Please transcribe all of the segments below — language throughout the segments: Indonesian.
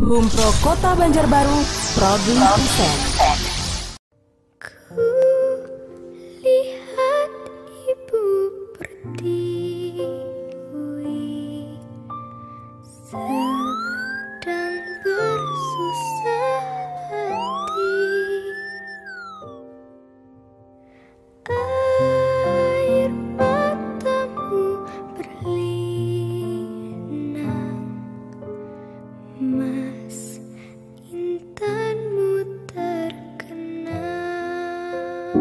Humpro Kota Banjarbaru proudly present. Lihat ibu pertiwi sedang bersusah hati. Air matamu berlinang, Mas, intanmu terkenang.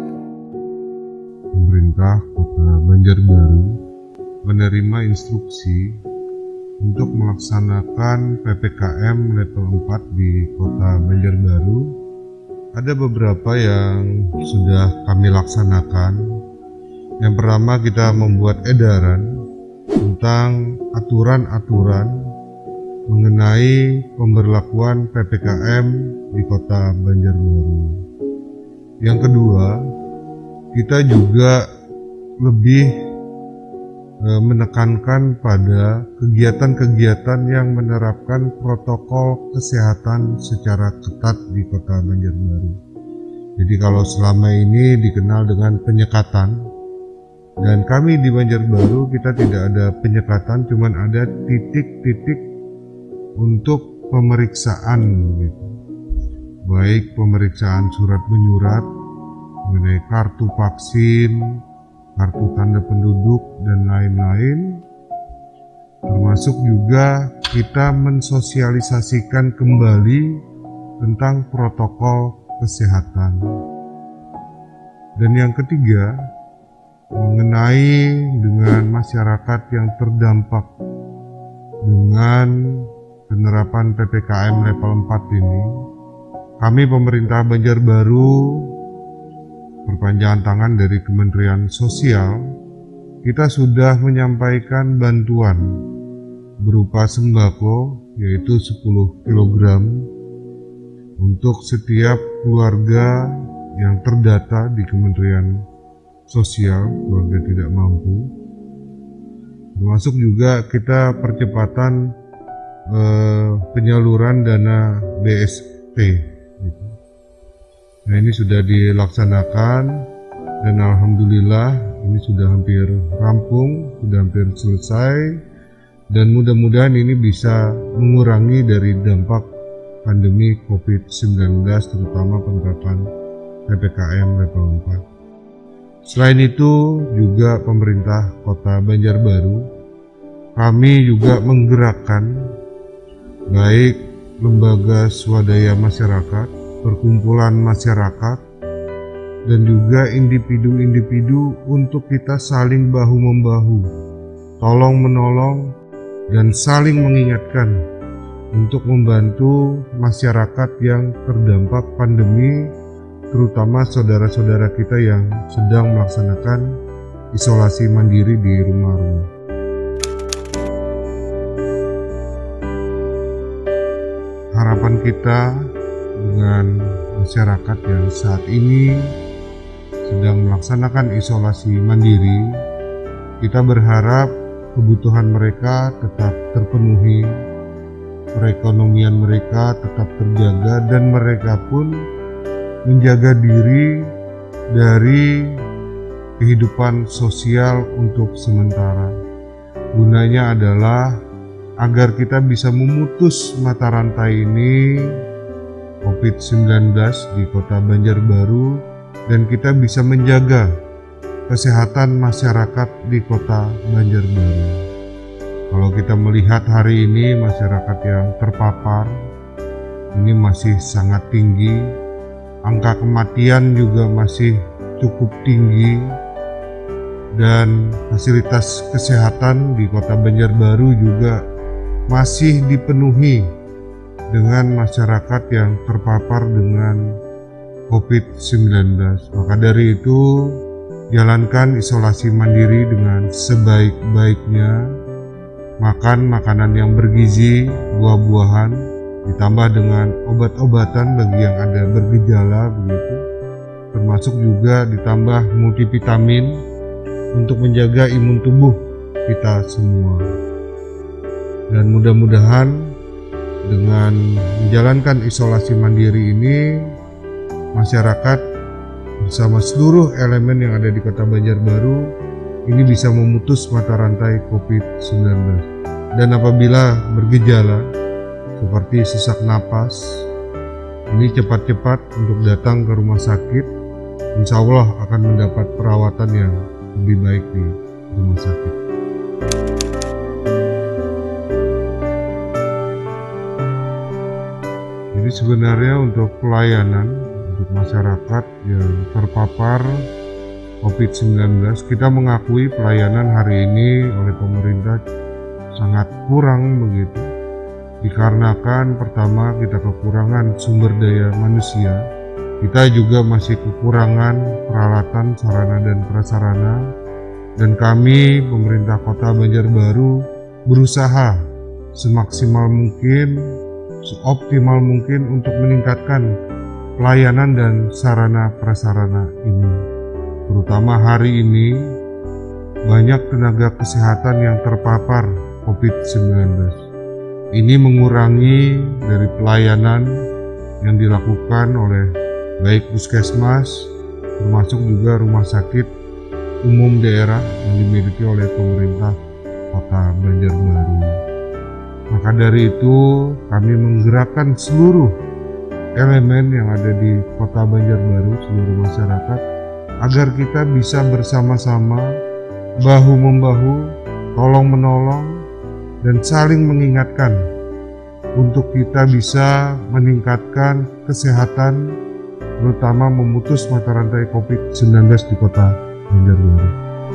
Pemerintah Kota Banjarbaru menerima instruksi untuk melaksanakan PPKM level 4 di Kota Banjarbaru. Ada beberapa yang sudah kami laksanakan. Yang pertama, kita membuat edaran tentang aturan-aturan mengenai pemberlakuan PPKM di Kota Banjarbaru. Yang kedua, kita juga lebih menekankan pada kegiatan-kegiatan yang menerapkan protokol kesehatan secara ketat di Kota Banjarbaru. Jadi kalau selama ini dikenal dengan penyekatan, dan kami di Banjarbaru kita tidak ada penyekatan, cuman ada titik-titik untuk pemeriksaan gitu. Baik pemeriksaan surat menyurat mengenai kartu vaksin, kartu tanda penduduk, dan lain-lain. Termasuk juga kita mensosialisasikan kembali tentang protokol kesehatan. Dan yang ketiga, mengenai dengan masyarakat yang terdampak dengan penerapan PPKM level 4 ini, kami pemerintah Banjarbaru perpanjangan tangan dari Kementerian Sosial, kita sudah menyampaikan bantuan berupa sembako, yaitu 10 kg untuk setiap keluarga yang terdata di Kementerian Sosial, keluarga tidak mampu. Termasuk juga kita percepatan penyaluran dana BSP gitu. Nah, ini sudah dilaksanakan dan alhamdulillah ini sudah hampir rampung, sudah hampir selesai, dan mudah-mudahan ini bisa mengurangi dari dampak pandemi COVID-19, terutama penerapan PPKM level 4. Selain itu juga pemerintah Kota Banjarbaru, kami juga menggerakkan baik lembaga swadaya masyarakat, perkumpulan masyarakat, dan juga individu-individu untuk kita saling bahu-membahu, tolong-menolong, dan saling mengingatkan untuk membantu masyarakat yang terdampak pandemi, terutama saudara-saudara kita yang sedang melaksanakan isolasi mandiri di rumah-rumah. Harapan kita dengan masyarakat yang saat ini sedang melaksanakan isolasi mandiri, kita berharap kebutuhan mereka tetap terpenuhi, perekonomian mereka tetap terjaga, dan mereka pun menjaga diri dari kehidupan sosial untuk sementara. Gunanya adalah agar kita bisa memutus mata rantai ini COVID-19 di Kota Banjarbaru, dan kita bisa menjaga kesehatan masyarakat di Kota Banjarbaru. Kalau kita melihat hari ini masyarakat yang terpapar ini masih sangat tinggi, angka kematian juga masih cukup tinggi, dan fasilitas kesehatan di Kota Banjarbaru juga masih dipenuhi dengan masyarakat yang terpapar dengan COVID-19. Maka dari itu, jalankan isolasi mandiri dengan sebaik-baiknya, makan makanan yang bergizi, buah-buahan, ditambah dengan obat-obatan bagi yang ada bergejala begitu, termasuk juga ditambah multivitamin untuk menjaga imun tubuh kita semua. Dan mudah-mudahan Dengan menjalankan isolasi mandiri ini, masyarakat bersama seluruh elemen yang ada di Kota Banjarbaru ini bisa memutus mata rantai COVID-19. Dan apabila bergejala seperti sesak napas, ini cepat-cepat untuk datang ke rumah sakit. Insya Allah akan mendapat perawatan yang lebih baik di rumah sakit. Jadi sebenarnya untuk pelayanan untuk masyarakat yang terpapar COVID-19, kita mengakui pelayanan hari ini oleh pemerintah sangat kurang begitu. Dikarenakan pertama kita kekurangan sumber daya manusia, kita juga masih kekurangan peralatan sarana dan prasarana, dan kami pemerintah Kota Banjarbaru berusaha semaksimal mungkin, seoptimal mungkin untuk meningkatkan pelayanan dan sarana prasarana ini. Terutama hari ini banyak tenaga kesehatan yang terpapar COVID-19. Ini mengurangi dari pelayanan yang dilakukan oleh baik puskesmas, termasuk juga rumah sakit umum daerah yang dimiliki oleh pemerintah Kota Banjarbaru. Maka dari itu kami menggerakkan seluruh elemen yang ada di Kota Banjarbaru, seluruh masyarakat, agar kita bisa bersama-sama, bahu-membahu, tolong-menolong, dan saling mengingatkan untuk kita bisa meningkatkan kesehatan, terutama memutus mata rantai COVID-19 di Kota Banjarbaru.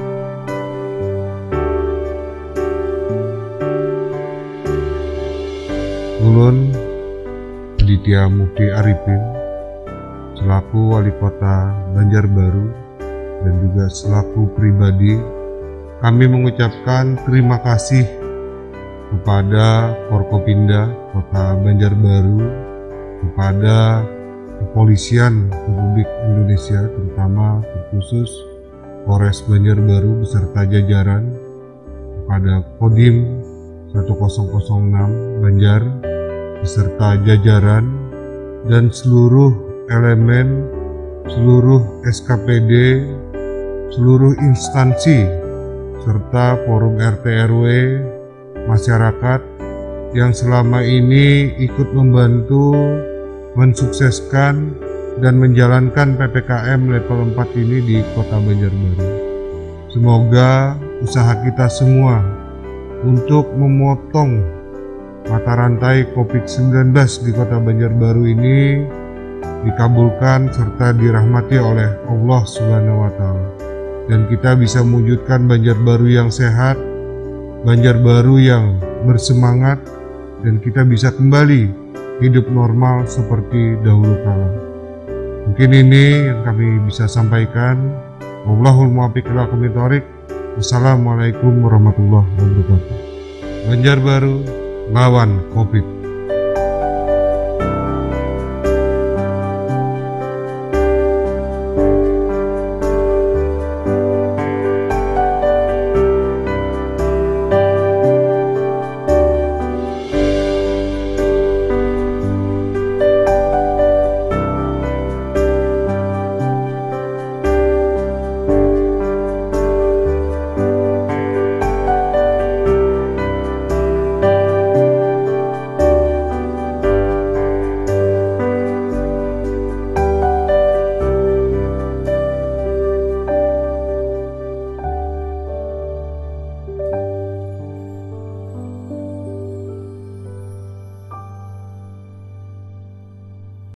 Ulun Aditya Mukti Arifin selaku Wali Kota Banjarbaru dan juga selaku pribadi, kami mengucapkan terima kasih kepada Forkopimda Kota Banjarbaru, kepada Kepolisian Republik Indonesia, terutama terkhusus Polres Banjarbaru beserta jajaran, kepada Kodim 1006 Banjar beserta jajaran, dan seluruh elemen, seluruh SKPD, seluruh instansi, serta forum RT RW, masyarakat yang selama ini ikut membantu mensukseskan dan menjalankan PPKM level 4 ini di Kota Banjarbaru. Semoga usaha kita semua untuk memotong mata rantai COVID-19 di Kota Banjarbaru ini dikabulkan serta dirahmati oleh Allah Subhanahu wa Ta'ala, dan kita bisa mewujudkan Banjarbaru yang sehat, Banjarbaru yang bersemangat, dan kita bisa kembali hidup normal seperti dahulu kala. Mungkin ini yang kami bisa sampaikan. Wallahul muwaffiq ila aqwamit thoriq. Wassalamualaikum warahmatullahi wabarakatuh. Banjarbaru lawan COVID.